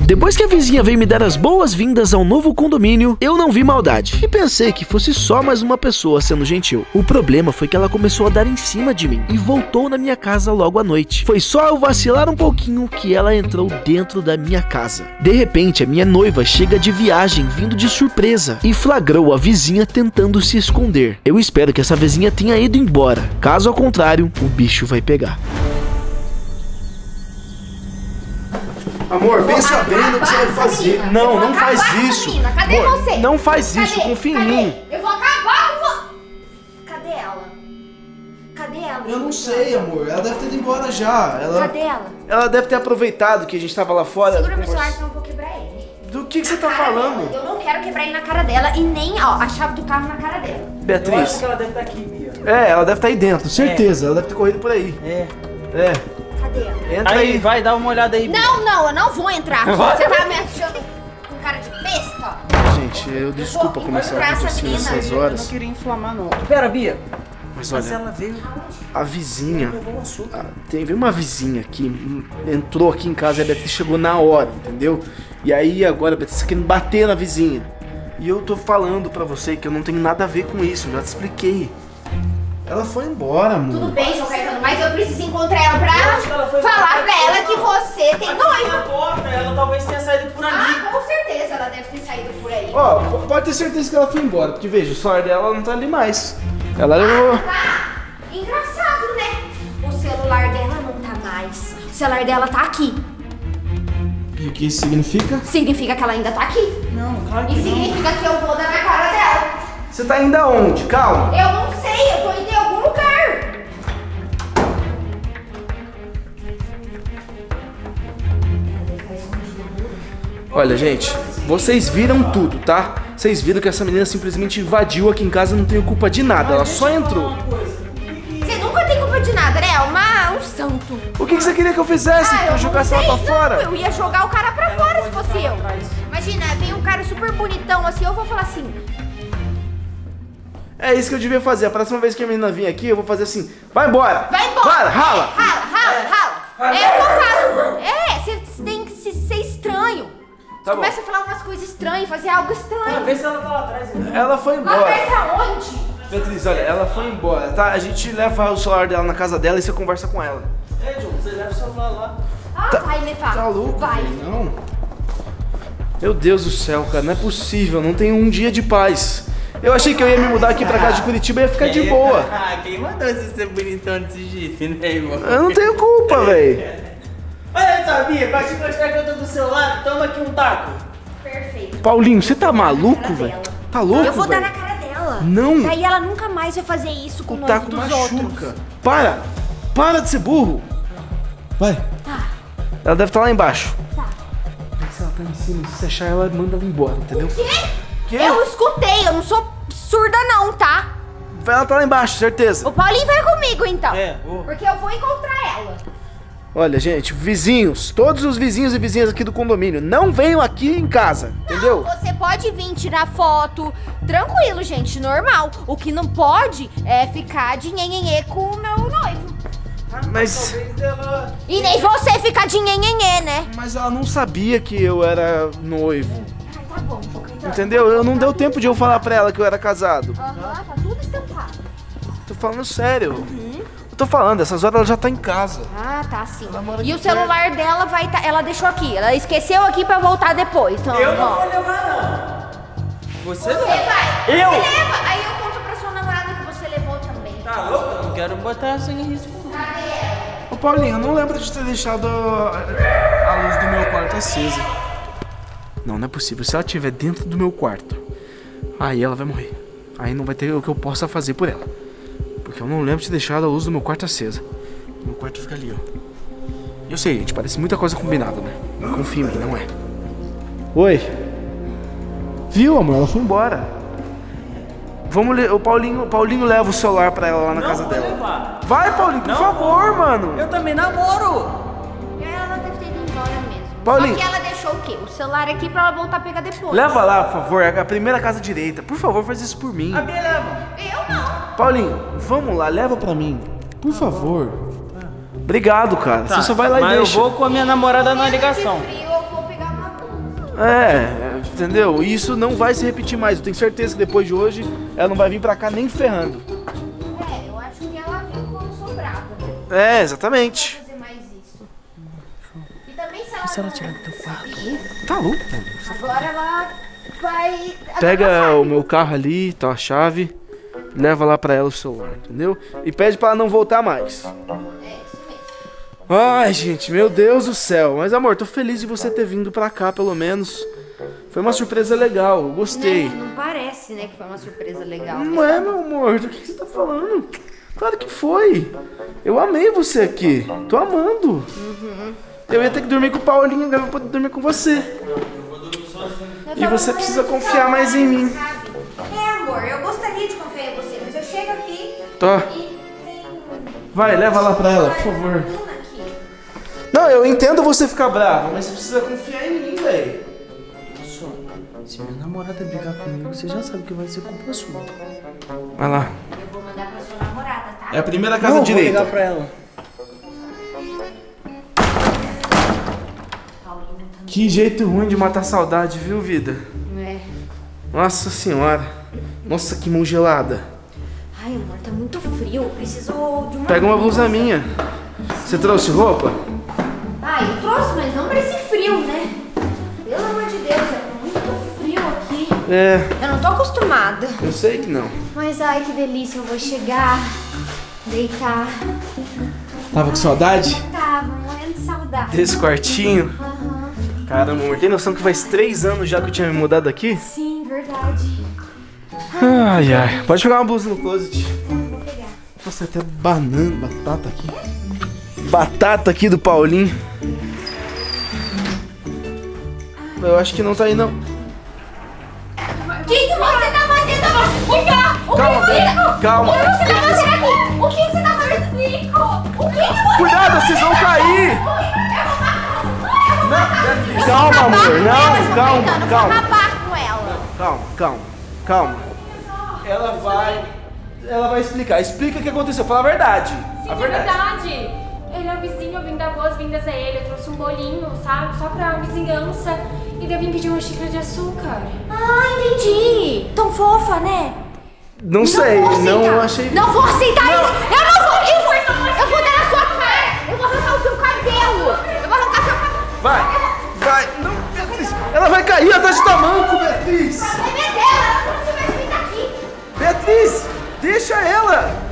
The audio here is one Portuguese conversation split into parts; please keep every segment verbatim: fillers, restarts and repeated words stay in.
Depois que a vizinha veio me dar as boas-vindas ao novo condomínio, eu não vi maldade e pensei que fosse só mais uma pessoa sendo gentil. O problema foi que ela começou a dar em cima de mim e voltou na minha casa logo à noite. Foi só eu vacilar um pouquinho que ela entrou dentro da minha casa. De repente, a minha noiva chega de viagem vindo de surpresa e flagrou a vizinha tentando se esconder. Eu espero que essa vizinha tenha ido embora. Caso ao contrário, o bicho vai pegar. Amor, pensa bem no que você vai fazer. Menina. Não, não acabar faz isso. Menina. Cadê Amor, você? não faz isso, Cadê? confia Cadê? em mim. Eu vou acabar com você. Cadê ela? Cadê ela? Eu não sei, amor. Ela deve ter ido embora já. Ela... Cadê ela? Ela deve ter aproveitado que a gente tava lá fora. Segura meu conversa... celular, senão eu vou quebrar ele. Do que, que você Na tá cara falando? dela. Eu não quero quebrar ele na cara dela e nem, ó, a chave do carro na cara dela. Beatriz. Eu acho que ela deve estar aqui, Bia. É, ela deve estar aí dentro, certeza. Ela deve ter corrido por aí. É. É. Cadê ela? Entra Aí, aí. vai dar uma olhada aí, Bia. Não, não, eu não vou entrar. Vai. Você tá me achando com cara de besta? Gente, eu desculpa vou começar encontrar a essa assim menina. nessas Eu não horas. queria inflamar, não. Pera, Bia. Mas Mas olha, ela veio... a vizinha. Levou o açúcar. Ah, teve uma vizinha que hum, entrou aqui em casa e a Beatriz chegou na hora, entendeu? E aí agora a Beatriz tá querendo bater na vizinha. E eu tô falando pra você que eu não tenho nada a ver com isso, eu já te expliquei. Ela foi embora, amor. Tudo bem, João Caetano, mas eu preciso encontrar ela pra Eu acho que ela foi falar embora. pra ela que você tem Na noivo. porta, ela talvez tenha saído por ali. Ah, com certeza ela deve ter saído por aí. Ó, p- pode ter certeza que ela foi embora, porque veja, o celular dela não tá ali mais. Ela levou. Tá engraçado, né? O celular dela não tá mais. O celular dela tá aqui. E o que isso significa? Significa que ela ainda tá aqui. Não, claro que E não. significa que eu vou dar na cara dela. Você tá indo aonde? Calma. Eu não sei, eu tô indo em algum lugar. Olha, gente, vocês viram tudo, tá? Vocês viram que essa menina simplesmente invadiu aqui em casa e não tem culpa de nada, ela só entrou. Você nunca tem culpa de nada, né? É uma, um santo. O que, que você queria que eu fizesse? Ah, que eu eu jogasse não ela sei, pra fora? Não, eu ia jogar o cara pra fora se fosse eu. Imagina, vem um cara super bonitão assim, eu vou falar assim. É isso que eu devia fazer. A próxima vez que a menina vir aqui, eu vou fazer assim: vai embora! Vai embora! Para, rala! É, rala, rala, rala! É o que eu faço! É, você tem que se- ser estranho. Tá bom. Começa a falar umas coisas estranhas, fazer algo Ah, estranho. vê se ela tá lá atrás. Então. Ela foi Lá embora. atrás aonde? Beatriz, olha, ela foi embora, tá? A gente leva o celular dela na casa dela e você conversa com ela. É, John, você leva o celular lá. Ah, vai levar. Tá louco? Vai. velho? Não. Meu Deus do céu, cara, não é possível. Não tem um dia de paz. Eu achei que eu ia me mudar aqui pra casa de Curitiba e ia ficar de boa. Ah, quem mandou você ser bonitão desse jeito, né, irmão? Eu não tenho culpa, velho. Olha só, Bia, pra te mostrar que eu tô do seu lado, toma aqui um taco. Perfeito. Paulinho, você tá maluco, Cara velho? dela. Tá louco, Eu vou dar velho? na cara dela. Não. Daí ela nunca mais vai fazer isso com O o noivo taco dos machuca. outros. Para! Para de ser burro! Vai. Tá, Ela deve estar lá embaixo. tá. Se ela tá em cima, se você achar ela, manda ela embora, entendeu? Quê? Quê? Eu escutei, eu não sou surda não, tá? Ela tá lá embaixo, certeza. O Paulinho vai comigo então. É, vou. Porque eu vou encontrar ela. Olha, gente, vizinhos, todos os vizinhos e vizinhas aqui do condomínio, não venham aqui em casa, entendeu? Você pode vir tirar foto, tranquilo, gente, normal. O que não pode é ficar de nhenhenhê com o meu noivo. Mas, Talvez ela... E nem você ficar de nhenhenhê, né? mas ela não sabia que eu era noivo, Ai, tá bom, vou cantar. entendeu? Eu não deu tempo de eu falar pra ela que eu era casado. Aham, tá tudo estampado. Tô falando sério. Eu tô falando, essas horas ela já tá em casa. Ah, tá sim. mora E o aqui celular dela vai tá, ela deixou aqui. Ela esqueceu aqui pra voltar depois. Então, Eu não ó. vou levar, não. Você Você não. vai. Eu? Você leva. Aí eu conto pra sua namorada que você levou também. Tá louco? Eu não quero botar essa em risco. Cadê ela? Ô Paulinho, eu não lembro de ter deixado a, a luz do meu quarto acesa. Não, não é possível. Se ela estiver dentro do meu quarto, aí ela vai morrer. Aí não vai ter o que eu possa fazer por ela. Porque eu não lembro de ter deixado a luz do meu quarto acesa. Meu quarto fica ali, ó. Eu sei, gente, parece muita coisa combinada, né? Confia em mim, não é. Oi. Viu, amor? Ela foi embora. Vamos ler. O Paulinho, o Paulinho leva o celular pra ela lá na Não casa vou dela. levar. Vai, Paulinho, por Não. favor, mano. Eu também namoro. Ela deve ter ido embora mesmo. Paulinho. Só que ela deixou o quê? O celular aqui pra ela voltar a pegar depois. Leva lá, por favor, a primeira casa direita. Por favor, faz isso por mim. A Bia leva. Eu não. Paulinho, vamos lá, leva pra mim. Por favor. Obrigado, cara. Você só vai lá Mas e eu deixa. vou com a minha namorada na ligação. De frio, eu vou pegar uma É, entendeu? Isso não vai se repetir mais. Eu tenho certeza que depois de hoje ela não vai vir pra cá nem ferrando. É, eu acho que ela viu como eu sou brava, né? É, exatamente. Não vou fazer mais isso. E também se ela, Se ela não- tiver no teu quarto. Tá louco? Agora ela vai... Pega ela o meu carro ali, tá a chave, leva lá pra ela o celular, entendeu? E pede pra ela não voltar mais. É isso mesmo. Ai, gente, meu Deus do céu. Mas, amor, tô feliz de você ter vindo pra cá, pelo menos. Foi uma surpresa legal, eu gostei. Né? Não parece, né, que foi uma surpresa legal. Não mas é, tá meu amor, do que você tá falando? Claro que foi. Eu amei você aqui, tô amando. Eu ia ter que dormir com o Paulinho, agora eu vou poder dormir com você. Eu E tava você morrendo precisa de confiar mais em mim. sabe? É, amor, eu gostaria de confiar em você, mas eu chego aqui Tá. e tem Vai, leva lá pra ela, por favor. uma aqui. Não, eu entendo você ficar brava, mas você precisa confiar em mim, velho. Só, se minha namorada brigar comigo, você já sabe que vai ser culpa sua. Vai lá. Eu vou mandar pra sua namorada, tá? É a primeira casa Não, direita. vou ligar pra ela. Paulinho tá Que jeito ruim de matar saudade, viu, vida? no... É. Nossa senhora. Nossa, que mão gelada. Ai, amor, tá muito frio. Eu preciso de uma... Pega uma blusa minha. Você trouxe roupa? Ah, eu trouxe, mas não pra esse frio, né? Pelo amor de Deus, é muito frio aqui. É, Eu não tô acostumada. eu sei que não. Mas ai, que delícia. Eu vou chegar, deitar. Tava com saudade Tava morrendo de saudade. desse quartinho? Aham. Caramba, amor, tem noção que faz três anos já que eu tinha me mudado aqui? Sim, verdade. Ai, ai. Pode pegar uma blusa no closet. Vou pegar. Nossa, até banana, batata aqui. Batata aqui do Paulinho. Eu acho que não tá aí, não. O que, que você tá fazendo? O que? O Calma, que você tá... calma. O que você tá fazendo aqui? O que você tá fazendo, Nico? O que que você... Cuidado, vocês vão cair! Não, calma, amor. Não, calma, Eu vou calma. acabar com ela. Calma, calma, calma. Ela vai. Ela vai explicar. Explica o que aconteceu. Fala a verdade. Sim, A é verdade. verdade. Ele é o vizinho, eu vim dar boas-vindas a ele. Eu trouxe um bolinho, sabe? Só pra vizinhança. E daí eu vim pedir uma xícara de açúcar. Ah, entendi. Tão fofa, né? Não sei, vou aceitar. não achei. Não vou aceitar isso. Eu não vou. Eu vou, eu vou dar na sua cara. Eu vou arrancar o seu cabelo. Eu vou arrancar seu cabelo. Vai, vai. Não, Beatriz. Ela vai cair atrás de tamanco, Beatriz. É minha dela. Ela não se vai ficar aqui. Beatriz, deixa ela.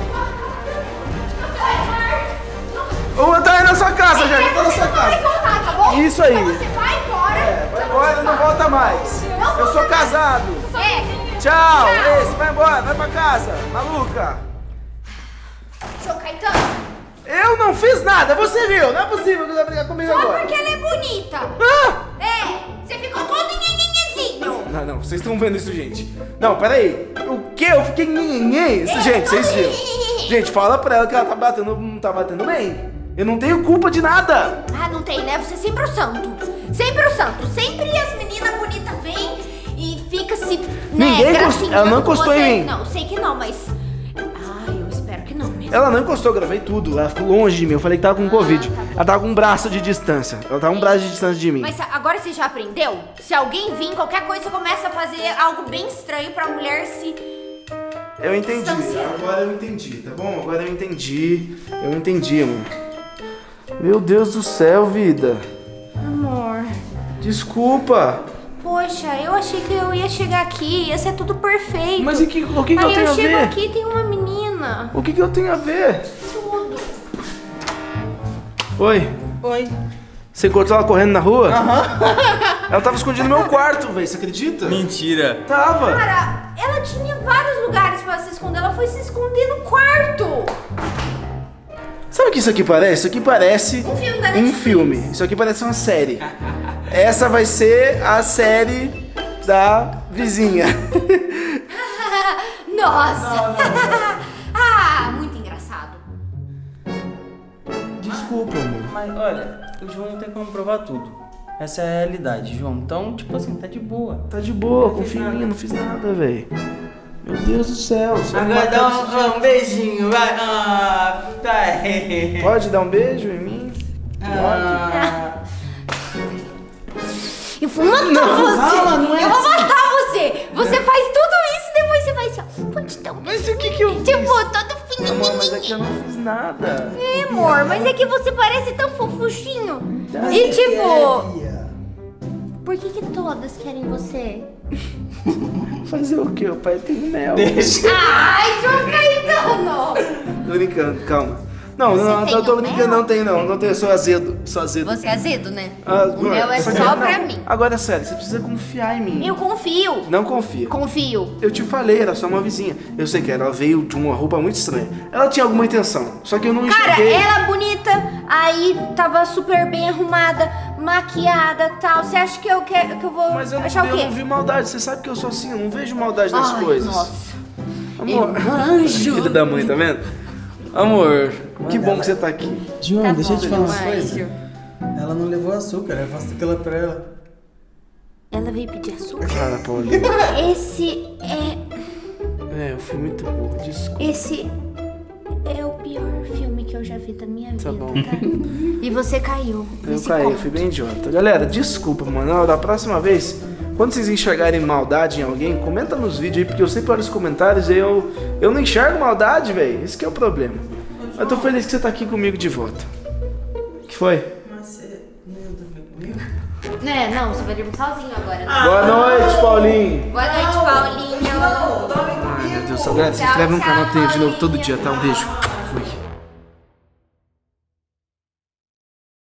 Ou tá aí na sua casa, já. Já tá na sua Vai casa. voltar, tá bom? Isso aí. Então você vai embora. Vai embora, não volta mais. Eu sou casado. É. Tchau. Ei, você vai embora, vai pra casa. Maluca. Seu Caetano. Eu não fiz nada, você viu. Não é possível que você vai brigar comigo Só agora. porque ela é bonita. Ah! É. Você ficou todo nhenhenhezinho. Não, não, vocês estão vendo isso, gente. Não, peraí. O que? Eu fiquei nhenhenhen? Isso, gente, vocês viram. Gente, fala pra ela que ela tá batendo, não tá batendo bem. Eu não tenho culpa de nada. Ah, não tem, né? Você é sempre o santo. Sempre o santo. Sempre as meninas bonitas vêm e fica se... Né, Ninguém gracinha encost- ela não com encostou você. em mim. Não, sei que não, mas... Ah, eu espero que não mesmo. Ela não encostou, eu gravei tudo. Ela ficou longe de mim. Eu falei que tava com Covid. Ela tava com um braço de distância. Ela tava um braço de distância de mim. Mas agora você já aprendeu? Se alguém vir, qualquer coisa, você começa a fazer algo bem estranho pra mulher se... Eu entendi. Distanciando. Agora eu entendi, tá bom? Agora eu entendi. Eu entendi, amor. Meu Deus do céu, vida. Amor... Desculpa. Poxa, eu achei que eu ia chegar aqui, ia ser tudo perfeito. Mas e que, o que, que Aí eu tenho eu a chego ver? aqui e tem uma menina. O que, que eu tenho a ver? Tudo. Oi. Oi. Você encontrou ela correndo na rua? Aham. Ela tava escondida no meu quarto, velho. Você acredita? Mentira. Tava. Cara, ela tinha vários lugares pra se esconder. Ela foi se esconder no quarto. Sabe o que isso aqui parece? Isso aqui parece Um filme da um Netflix. filme. Isso aqui parece uma série. Essa vai ser a série da vizinha. Nossa. Ah, muito engraçado. Desculpa, amor. Mas olha, o João não tem como provar tudo. Essa é a realidade, João. Então, tipo assim, tá de boa. Tá de boa, confia em mim, eu não fiz nada, velho. Meu Deus do céu. Você vai me Agora matar dá desse um, um beijinho, vai. Ah, tá aí. Pode dar um beijo em mim? Ah, Eu vou matar você. fala, não é eu vou assim. matar você. Você faz tudo isso e depois você vai assim, ó. Pode dar um Mas o que que eu fiz? Tipo, todo fininho. Amor, mas é que eu não fiz nada. É, amor, mas é que você parece tão fofuchinho. Mas E é que tipo, é, Bia. por que que todas querem você? Fazer o quê? O pai tem mel. Deixa. Ai, João Caetano! Tô brincando, calma. Não, não, não, tem não tô o brincando, mel? não tem não. Não tem, eu sou azedo. Sou azedo. Você é azedo, né? Ah, O mel é só só que- pra não. mim. Agora, sério, você precisa confiar em mim. Eu confio. Não confia. Confio. Eu te falei, era só uma vizinha. Eu sei que ela veio de uma roupa muito estranha. Ela tinha alguma intenção, só que eu não Cara, enxerguei. ela bonita, aí tava super bem arrumada, maquiada e tal. Você acha que eu, quero, que eu vou Mas eu não, achar o eu quê? não vi maldade. Você sabe que eu sou assim, eu não vejo maldade nas Ai, coisas. nossa. Amor. Eu anjo. Filha da mãe, tá vendo? Amor, que Mano, bom ela- que você tá aqui. João, Tá deixa eu bom, te falar uma meu coisa. anjo. Ela não levou açúcar, eu faço aquela pra ela. Ela veio pedir açúcar. Cara, Paulinho. Esse é. É, eu fui muito burro, desculpa. Esse é o pior filme que eu já vi da minha vida, Tá bom. tá? E você caiu. Eu nesse caí, eu conto. fui bem idiota. Galera, desculpa, mano. Da próxima vez, quando vocês enxergarem maldade em alguém, comenta nos vídeos aí, porque eu sempre olho os comentários e eu, eu não enxergo maldade, velho. Esse que é o problema. Eu tô feliz que você tá aqui comigo de volta. O que foi? Mas você não ia dormir comigo? Né, não, você vai dormir sozinho agora, né? Boa noite, Paulinho. Boa noite, Paulinho. Ai, meu Deus. Galera, se inscreve no canal que tem vídeo novo todo dia, tá? Um beijo.